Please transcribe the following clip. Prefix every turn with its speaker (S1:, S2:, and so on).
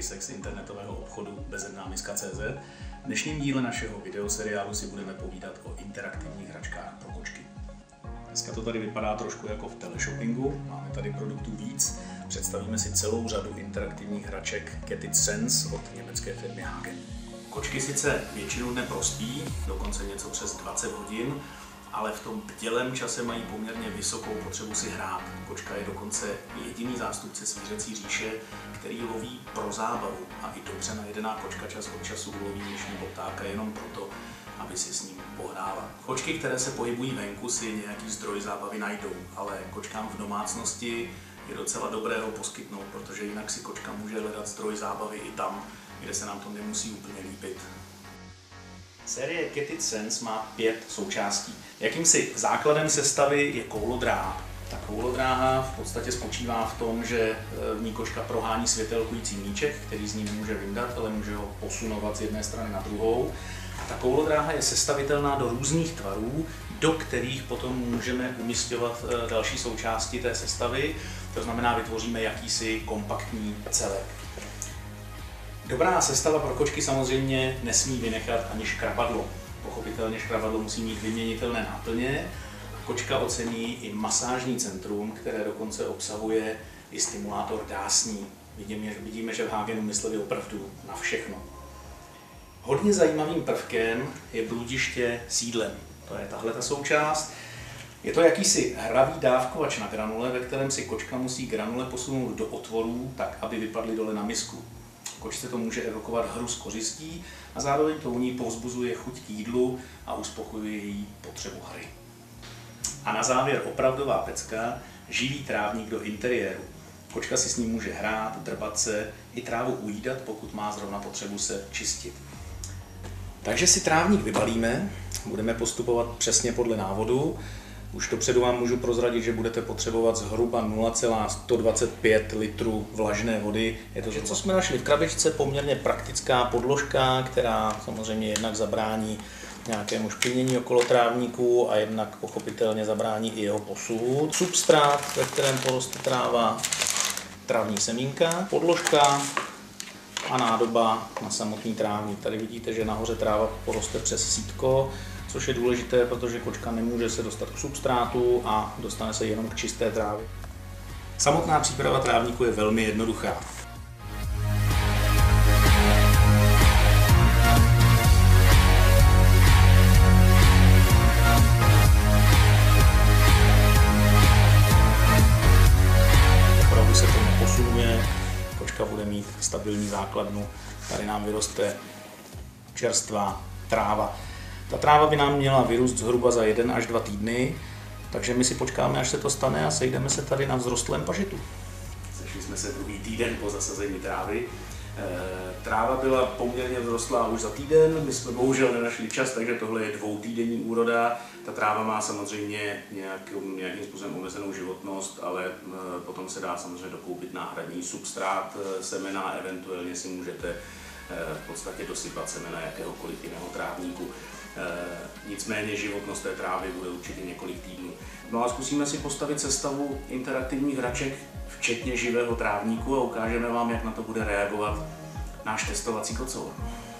S1: pejsek z internetového obchodu bezednámiska.cz. V dnešním díle našeho videoseriálu si budeme povídat o interaktivních hračkách pro kočky. Dneska to tady vypadá trošku jako v teleshoppingu, máme tady produktů víc. Představíme si celou řadu interaktivních hraček Get It Sense od německé firmy Hagen. Kočky sice většinu dne prospí, dokonce něco přes 20 hodin, ale v tom bdělém čase mají poměrně vysokou potřebu si hrát. Kočka je dokonce jediný zástupce zvířecí říše, který loví pro zábavu a i dobře najedená kočka čas od času loví dnešního ptáka jenom proto, aby si s ním pohrála. Kočky, které se pohybují venku, si nějaký zdroj zábavy najdou, ale kočkám v domácnosti je docela dobré ho poskytnout, protože jinak si kočka může hledat zdroj zábavy i tam, kde se nám to nemusí úplně líbit. Série Get It Sense má 5 součástí. Jakýmsi základem sestavy je koulodráha. Ta koulodráha v podstatě spočívá v tom, že v ní kočka prohání světelkující míček, který z ní nemůže vyndat, ale může ho posunovat z jedné strany na druhou. A ta koulodráha je sestavitelná do různých tvarů, do kterých potom můžeme umisťovat další součásti té sestavy. To znamená, vytvoříme jakýsi kompaktní celek. Dobrá sestava pro kočky samozřejmě nesmí vynechat ani škrabadlo. Pochopitelně škrabadlo musí mít vyměnitelné náplně. Kočka ocení i masážní centrum, které dokonce obsahuje i stimulátor dásní. Vidíme, že v Hagenu mysleli opravdu na všechno. Hodně zajímavým prvkem je bludiště sídlem. To je tahle ta součást. Je to jakýsi hravý dávkovač na granule, ve kterém si kočka musí granule posunout do otvorů, tak aby vypadly dole na misku. Kočce to může evokovat hru s kořistí a zároveň to u ní povzbuzuje chuť k jídlu a uspokojuje její potřebu hry. A na závěr opravdová pecka, živý trávník do interiéru. Kočka si s ním může hrát, drbat se, i trávu ujídat, pokud má zrovna potřebu se čistit. Takže si trávník vybalíme, budeme postupovat přesně podle návodu. Už dopředu vám můžu prozradit, že budete potřebovat zhruba 0,125 litrů vlažné vody. Je to, co jsme našli v krabičce, poměrně praktická podložka, která samozřejmě jednak zabrání nějakému špinění okolo trávníku a jednak pochopitelně zabrání i jeho posuvu. Substrát, ve kterém poroste tráva, travní semínka, podložka a nádoba na samotný trávník. Tady vidíte, že nahoře tráva poroste přes sítko, což je důležité, protože kočka nemůže se dostat k substrátu a dostane se jenom k čisté trávě. Samotná příprava trávníku je velmi jednoduchá. Opravdu se to neposunuje, kočka bude mít stabilní základnu, tady nám vyroste čerstvá tráva. Ta tráva by nám měla vyrůst zhruba za 1 až 2 týdny, takže my si počkáme, až se to stane a sejdeme se tady na vzrostlém pažitu. Sešli jsme se druhý týden po zasazení trávy. Tráva byla poměrně vzrostlá už za týden, my jsme bohužel nenašli čas, takže tohle je 2týdenní úroda. Ta tráva má samozřejmě nějakým způsobem omezenou životnost, ale potom se dá samozřejmě dokoupit náhradní substrát semena, eventuálně si můžete v podstatě dosypat semena jakéhokoliv jiného trávníku. Nicméně životnost té trávy bude určitě několik týdnů. No a zkusíme si postavit sestavu interaktivních hraček, včetně živého trávníku, a ukážeme vám, jak na to bude reagovat náš testovací kocour.